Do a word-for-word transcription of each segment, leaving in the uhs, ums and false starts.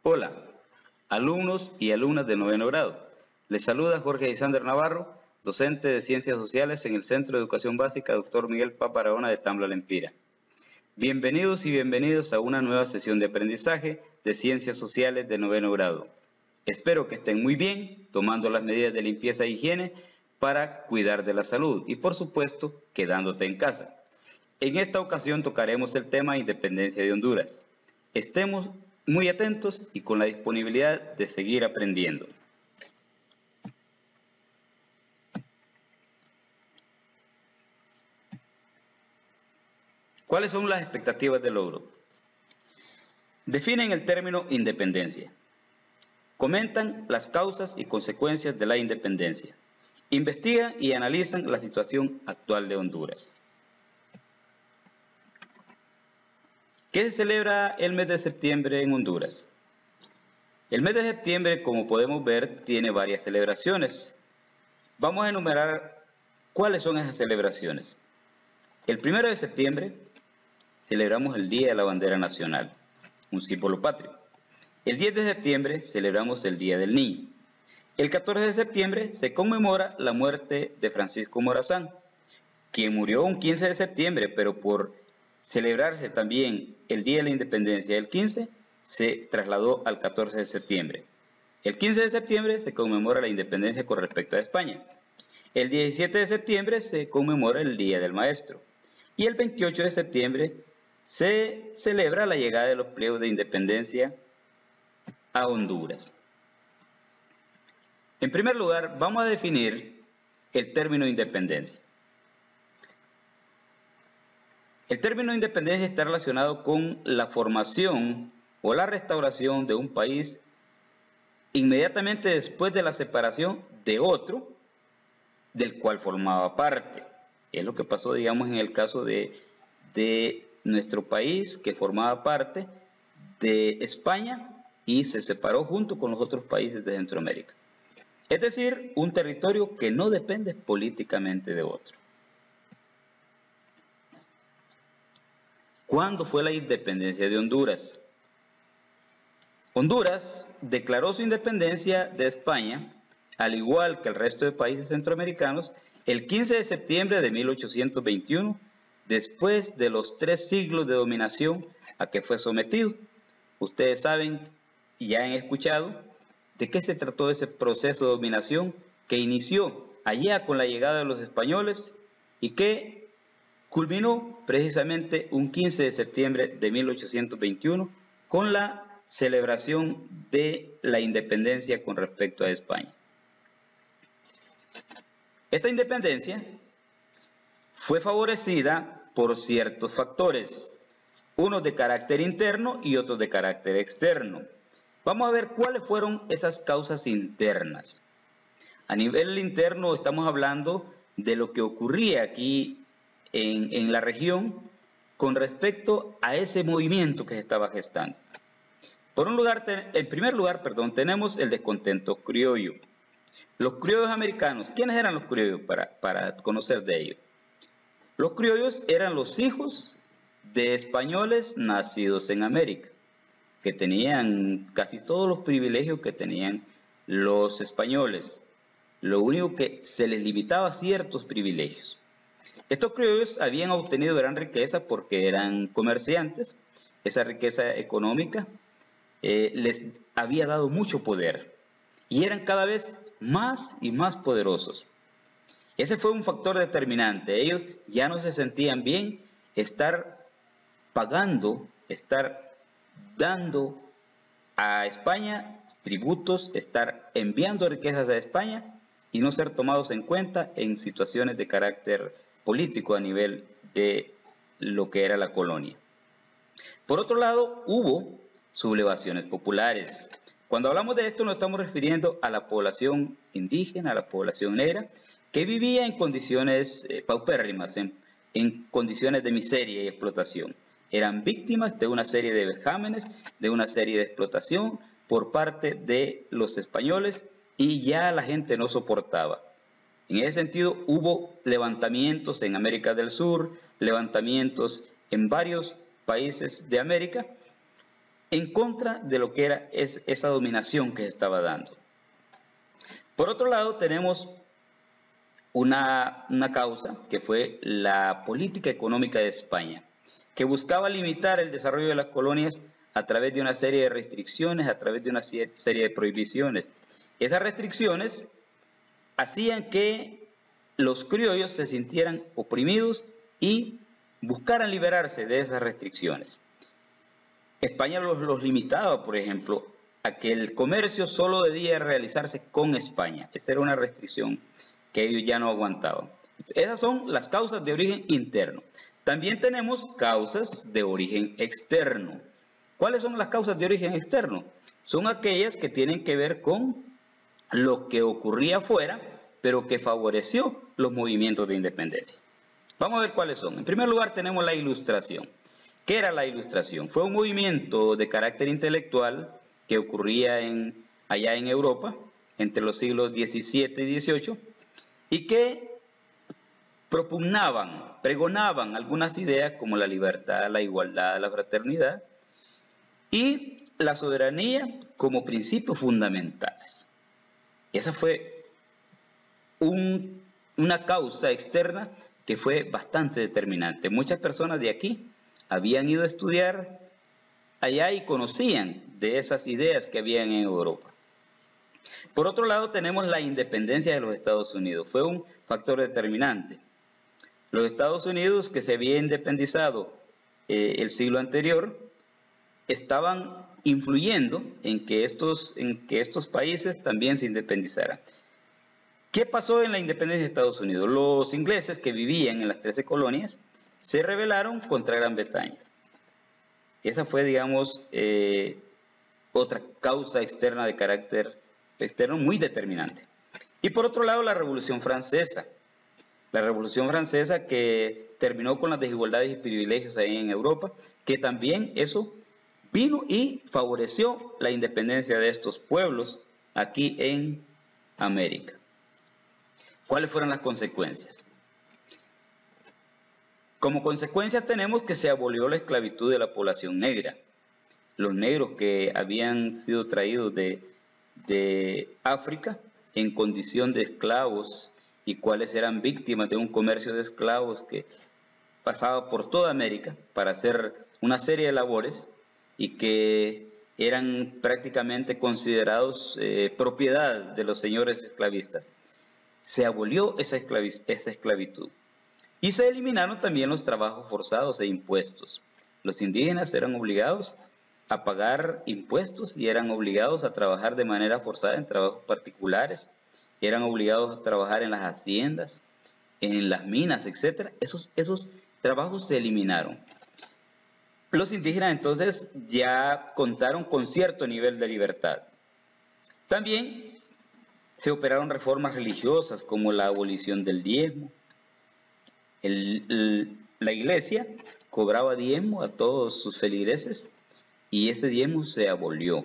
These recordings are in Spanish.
Hola, alumnos y alumnas de noveno grado. Les saluda Jorge Isander Navarro, docente de Ciencias Sociales en el Centro de Educación Básica Doctor Miguel Papa Aragona de Tambla Lempira. Bienvenidos y bienvenidos a una nueva sesión de aprendizaje de Ciencias Sociales de noveno grado. Espero que estén muy bien, tomando las medidas de limpieza e higiene para cuidar de la salud y, por supuesto, quedándote en casa. En esta ocasión tocaremos el tema Independencia de Honduras. Estemos muy atentos y con la disponibilidad de seguir aprendiendo. ¿Cuáles son las expectativas de logro? Definen el término independencia. Comentan las causas y consecuencias de la independencia. Investigan y analizan la situación actual de Honduras. ¿Qué se celebra el mes de septiembre en Honduras? El mes de septiembre, como podemos ver, tiene varias celebraciones. Vamos a enumerar cuáles son esas celebraciones. El primero de septiembre celebramos el Día de la Bandera Nacional, un símbolo patrio. El diez de septiembre celebramos el Día del Niño. El catorce de septiembre se conmemora la muerte de Francisco Morazán, quien murió un quince de septiembre, pero por celebrarse también el Día de la Independencia el quince, se trasladó al catorce de septiembre. El quince de septiembre se conmemora la independencia con respecto a España. El diecisiete de septiembre se conmemora el Día del Maestro. Y el veintiocho de septiembre se celebra la llegada de los pliegos de independencia a Honduras. En primer lugar, vamos a definir el término independencia. El término independencia está relacionado con la formación o la restauración de un país inmediatamente después de la separación de otro del cual formaba parte. Es lo que pasó, digamos, en el caso de, de nuestro país, que formaba parte de España y se separó junto con los otros países de Centroamérica. Es decir, un territorio que no depende políticamente de otro. ¿Cuándo fue la independencia de Honduras? Honduras declaró su independencia de España, al igual que el resto de países centroamericanos, el quince de septiembre de mil ochocientos veintiuno, después de los tres siglos de dominación a que fue sometido. Ustedes saben y ya han escuchado de qué se trató ese proceso de dominación que inició allá con la llegada de los españoles y que culminó precisamente un quince de septiembre de mil ochocientos veintiuno con la celebración de la independencia con respecto a España. Esta independencia fue favorecida por ciertos factores, unos de carácter interno y otros de carácter externo. Vamos a ver cuáles fueron esas causas internas. A nivel interno estamos hablando de lo que ocurría aquí en, en la región con respecto a ese movimiento que se estaba gestando. Por un lugar, en primer lugar, perdón, tenemos el descontento criollo. Los criollos americanos, ¿quiénes eran los criollos para, para conocer de ellos? Los criollos eran los hijos de españoles nacidos en América, que tenían casi todos los privilegios que tenían los españoles. Lo único que se les limitaba ciertos privilegios. Estos criollos habían obtenido gran riqueza porque eran comerciantes. Esa riqueza económica eh, les había dado mucho poder y eran cada vez más y más poderosos. Ese fue un factor determinante. Ellos ya no se sentían bien estar pagando, estar dando a España tributos, estar enviando riquezas a España y no ser tomados en cuenta en situaciones de carácter político a nivel de lo que era la colonia. Por otro lado, hubo sublevaciones populares. Cuando hablamos de esto nos estamos refiriendo a la población indígena, a la población negra, que vivía en condiciones eh, paupérrimas, en, en condiciones de miseria y explotación. Eran víctimas de una serie de vejámenes, de una serie de explotación por parte de los españoles y ya la gente no soportaba. En ese sentido hubo levantamientos en América del Sur, levantamientos en varios países de América en contra de lo que era es, esa dominación que se estaba dando. Por otro lado, tenemos una, una causa que fue la política económica de España, que buscaba limitar el desarrollo de las colonias a través de una serie de restricciones, a través de una serie de prohibiciones. Esas restricciones hacían que los criollos se sintieran oprimidos y buscaran liberarse de esas restricciones. España los, los limitaba, por ejemplo, a que el comercio solo debía realizarse con España. Esa era una restricción que ellos ya no aguantaban. Esas son las causas de origen interno. También tenemos causas de origen externo. ¿Cuáles son las causas de origen externo? Son aquellas que tienen que ver con lo que ocurría afuera, pero que favoreció los movimientos de independencia. Vamos a ver cuáles son. En primer lugar tenemos la Ilustración. ¿Qué era la Ilustración? Fue un movimiento de carácter intelectual que ocurría en, allá en Europa entre los siglos diecisiete y dieciocho y que propugnaban, pregonaban algunas ideas como la libertad, la igualdad, la fraternidad y la soberanía como principios fundamentales. Esa fue un, una causa externa que fue bastante determinante. Muchas personas de aquí habían ido a estudiar allá y conocían de esas ideas que habían en Europa. Por otro lado, tenemos la independencia de los Estados Unidos. Fue un factor determinante. Los Estados Unidos, que se había independizado eh, el siglo anterior, estaban influyendo en que, estos, en que estos países también se independizaran. ¿Qué pasó en la independencia de Estados Unidos? Los ingleses que vivían en las trece colonias se rebelaron contra Gran Bretaña. Esa fue, digamos, eh, otra causa externa de carácter externo muy determinante. Y por otro lado, la Revolución Francesa. La Revolución Francesa que terminó con las desigualdades y privilegios ahí en Europa, que también eso vino y favoreció la independencia de estos pueblos aquí en América. ¿Cuáles fueron las consecuencias? Como consecuencia tenemos que se abolió la esclavitud de la población negra. Los negros que habían sido traídos de, de África en condición de esclavos y cuáles eran víctimas de un comercio de esclavos que pasaba por toda América para hacer una serie de labores y que eran prácticamente considerados eh, propiedad de los señores esclavistas. Se abolió esa, esclaviz esa esclavitud y se eliminaron también los trabajos forzados e impuestos. Los indígenas eran obligados a pagar impuestos y eran obligados a trabajar de manera forzada en trabajos particulares, eran obligados a trabajar en las haciendas, en las minas, etcétera. Esos, esos trabajos se eliminaron. Los indígenas entonces ya contaron con cierto nivel de libertad. También se operaron reformas religiosas como la abolición del diezmo. El, el, la iglesia cobraba diezmo a todos sus feligreses y ese diezmo se abolió.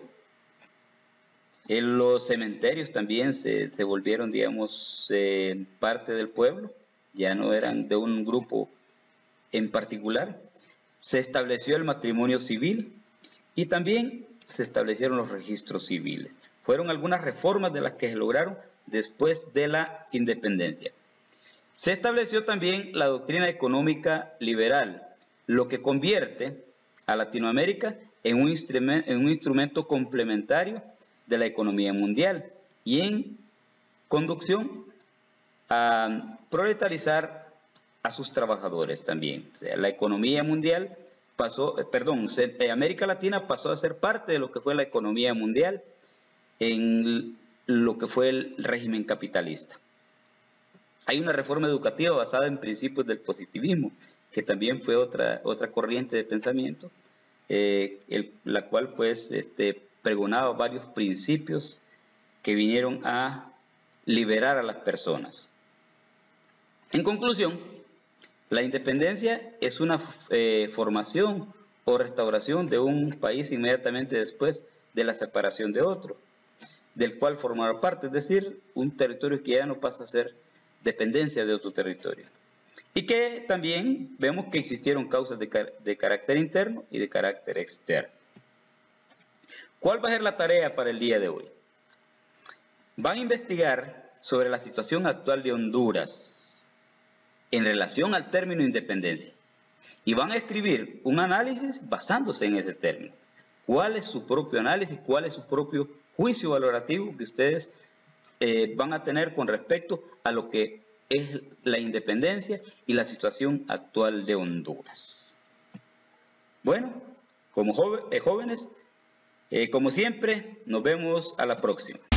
En los cementerios también se, se volvieron, digamos, eh, parte del pueblo, ya no eran de un grupo en particular. Se estableció el matrimonio civil y también se establecieron los registros civiles. Fueron algunas reformas de las que se lograron después de la independencia. Se estableció también la doctrina económica liberal, lo que convierte a Latinoamérica en un instrumento, en un instrumento complementario de la economía mundial y en conducción a proletarizar a sus trabajadores también. O sea, la economía mundial pasó, eh, perdón, América Latina pasó a ser parte de lo que fue la economía mundial en lo que fue el régimen capitalista. Hay una reforma educativa basada en principios del positivismo, que también fue otra, otra corriente de pensamiento, eh, el, la cual pues este, pregonaba varios principios que vinieron a liberar a las personas. En conclusión, la independencia es una eh, formación o restauración de un país inmediatamente después de la separación de otro, del cual formaba parte, es decir, un territorio que ya no pasa a ser dependencia de otro territorio. Y que también vemos que existieron causas de, car de carácter interno y de carácter externo. ¿Cuál va a ser la tarea para el día de hoy? Van a investigar sobre la situación actual de Honduras en relación al término independencia y van a escribir un análisis basándose en ese término. ¿Cuál es su propio análisis? ¿Cuál es su propio juicio valorativo que ustedes eh, van a tener con respecto a lo que es la independencia y la situación actual de Honduras? Bueno, como jóvenes, eh, como siempre, nos vemos a la próxima.